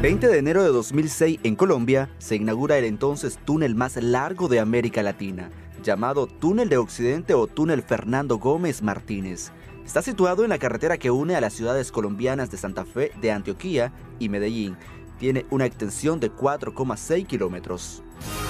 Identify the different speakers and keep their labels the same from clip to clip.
Speaker 1: 20 de enero de 2006 en Colombia se inaugura el entonces túnel más largo de América Latina, llamado Túnel de Occidente o Túnel Fernando Gómez Martínez. Está situado en la carretera que une a las ciudades colombianas de Santa Fe, de Antioquia y Medellín. Tiene una extensión de 4,6 kilómetros.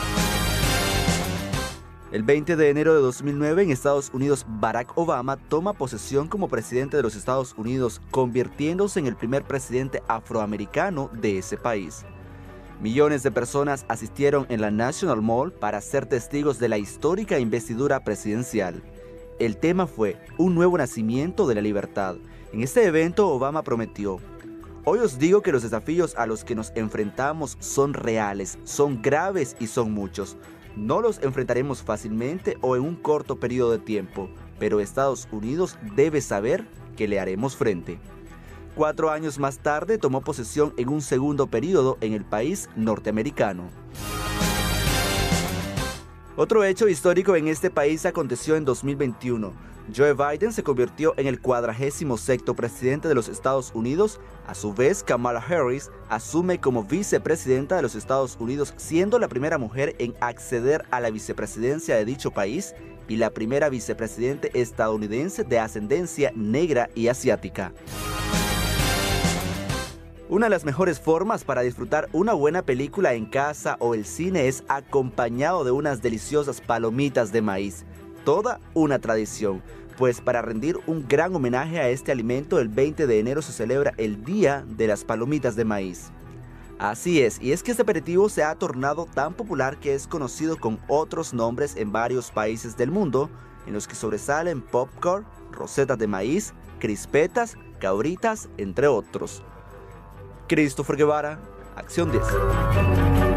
Speaker 1: El 20 de enero de 2009 en Estados Unidos, Barack Obama toma posesión como presidente de los Estados Unidos, convirtiéndose en el primer presidente afroamericano de ese país. Millones de personas asistieron en la National Mall para ser testigos de la histórica investidura presidencial. El tema fue un nuevo nacimiento de la libertad. En este evento, Obama prometió: "Hoy os digo que los desafíos a los que nos enfrentamos son reales, son graves y son muchos. No los enfrentaremos fácilmente o en un corto periodo de tiempo, pero Estados Unidos debe saber que le haremos frente". 4 años más tarde tomó posesión en un segundo periodo en el país norteamericano. Otro hecho histórico en este país aconteció en 2021. Joe Biden se convirtió en el 46º presidente de los Estados Unidos. A su vez, Kamala Harris asume como vicepresidenta de los Estados Unidos, siendo la primera mujer en acceder a la vicepresidencia de dicho país y la primera vicepresidente estadounidense de ascendencia negra y asiática. Una de las mejores formas para disfrutar una buena película en casa o el cine es acompañado de unas deliciosas palomitas de maíz. Toda una tradición, pues para rendir un gran homenaje a este alimento, el 20 de enero se celebra el Día de las Palomitas de Maíz. Así es, y es que este aperitivo se ha tornado tan popular que es conocido con otros nombres en varios países del mundo, en los que sobresalen popcorn, rosetas de maíz, crispetas, cabritas, entre otros. Christopher Guevara, Acción 10.